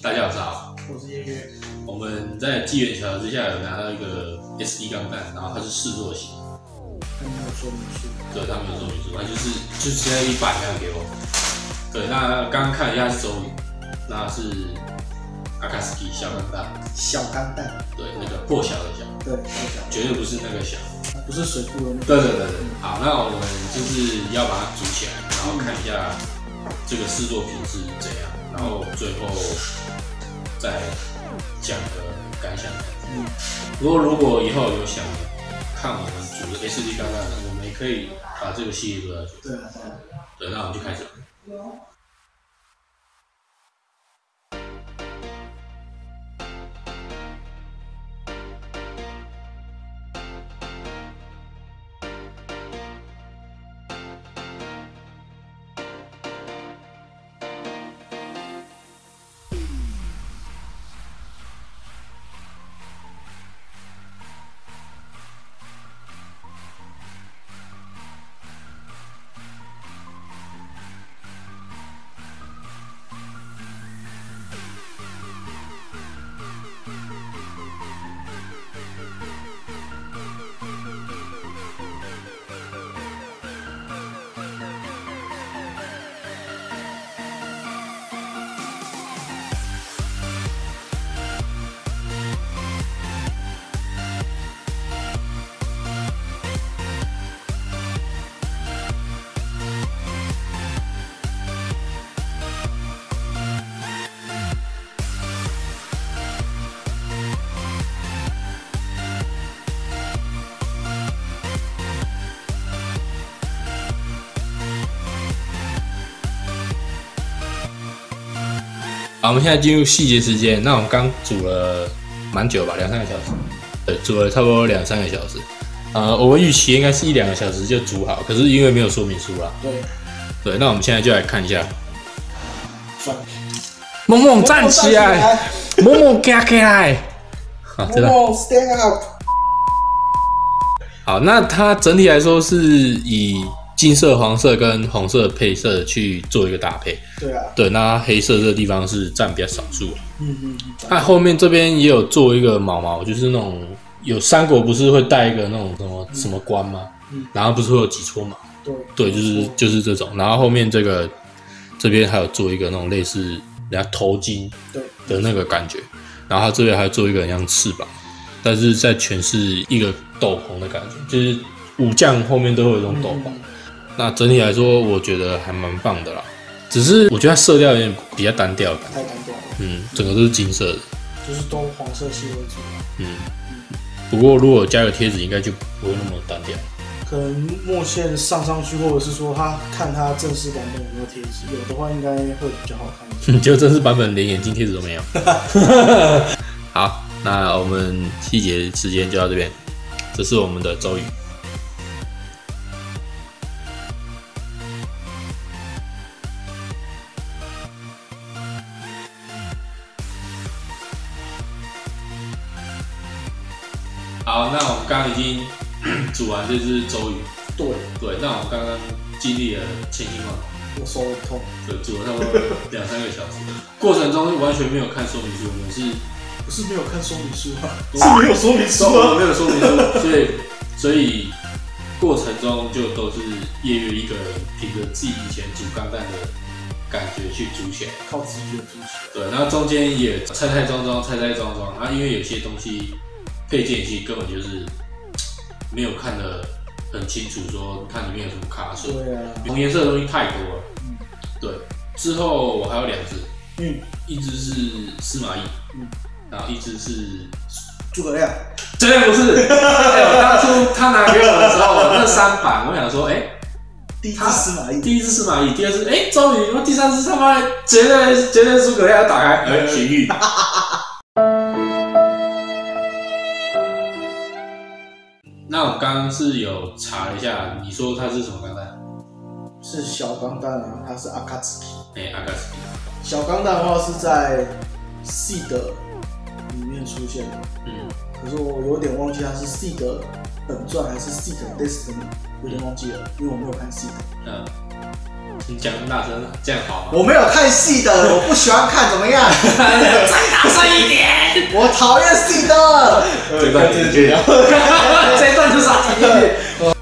大家好， 我是叶月。 我们在机缘巧合之下有拿到一个 SD 钢弹，然后它是试作型， 他没有说明书。 对，它没有说明书，它就是现在100这样给我。对，那刚刚看了一下手语，那是阿卡斯基小钢弹， 小钢弹， 对，那个破晓的晓， 对，破晓， 绝对不是那个晓， 不是水库的那个。 对。好，那我们就是要把它组起来，然后看一下这个试作品是怎样，然后最后再讲个感想。如果以后有想看我们组的 SD 钢弹，我们也可以把这个系列做下去。对，那我们就开始了。好，我们现在进入细节时间。那我们刚煮了蛮久吧，2-3个小时。对，煮了差不多2-3个小时。我们预期应该是1-2个小时就煮好，可是因为没有说明书啦。对，那我们现在就来看一下。萌萌站起来，萌萌站起来。好，真的。 萌萌 stand up。 好，那它整体来说是以金色、黄色跟红色的配色去做一个搭配。对，那黑色这个地方是占比较少数。那后面这边也有做一个毛，就是那种有三国不是会带一个那种什么冠吗？然后不是会有几撮毛？对，就是这种。然后后面这边还有做一个那种类似人家头巾的那个感觉。然后它这边还做一个很像翅膀，但是在诠释一个斗篷的感觉，就是武将后面都会有一种斗篷。那整体来说，我觉得还蛮棒的啦。只是我觉得它色调有点比较单调的感觉， 太单调了。 整个都是金色的， 就是都黄色系为主。 不过如果加个贴纸，应该就不会那么单调。 可能墨线上去，或者是说他看他正式版本有没有贴纸，有的话应该会比较好看一点。 就正式版本连眼镜贴纸都没有。好，那我们细节时间就到这边。这是我们的周瑜。好，那我们刚刚已经煮完这只周瑜。对，那我们刚刚经历了千辛万苦， 我手很痛。 对，煮了差不多2-3个小时，过程中完全没有看说明书，我们不是没有看说明书吗？是没有说明书啊， 没有说明书，所以过程中就都是叶月一个人凭着自己以前煮钢弹的感觉去煮起来， 靠直觉煮起来。 对，然后中间也拆装，然后因为有些东西配件其实根本就是没有看得很清楚，说它里面有什么卡榫。 对啊， 同颜色的东西太多了。对，之后我还有2只，一只是司马懿，然后一只是诸葛亮。 绝对不是。当初他拿给我的时候，那3版我想说， 第一只司马懿， 第二只周瑜，然后第3只他妈绝对是诸葛亮，打开荀彧。那我刚刚是有查了一下，你说它是什么钢弹？ 是小钢弹啊，它是阿卡茨基。 阿卡茨基。 小钢弹的话是在 Seed 里面出现的。可是我有点忘记它是 Seed 本传还是 Seed Destiny， 有点忘记了，因为我没有看 Seed。 你讲那么大声，这样好吗？ 我没有看Seed，我不喜欢看，怎么样？ 我讨厌 C 的。 这段剪掉， 这一段就是他提。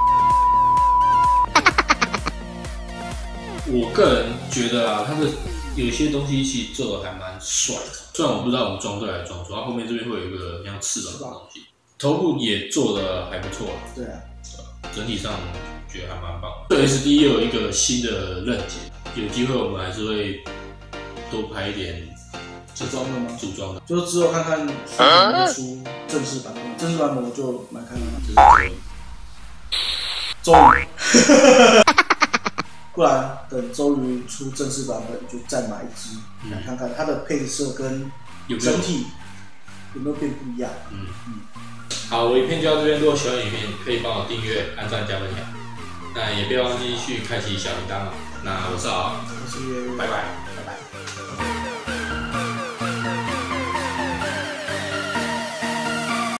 我个人觉得啊，他的有些东西其实做的还蛮帅的，虽然我不知道我们装对还是装错，它后面这边会有一个像翅膀的东西，头部也做的还不错。 对啊， 整体上觉得还蛮棒的。对 SD 也有一个新的刃节，有机会我们还是会多拍一点组装的吗？ 组装的， 就是之后看看出正式版本，正式版本我就蛮看看。终于。不然等周瑜出正式版本，就再买一支来看看它的配色跟整体有没有变不一样。 好，我影片就到这边。如果喜欢影片，可以帮我订阅、按赞、加分享。那也不要忘记去开启小铃铛。那我是敖， 我是月月， 拜拜。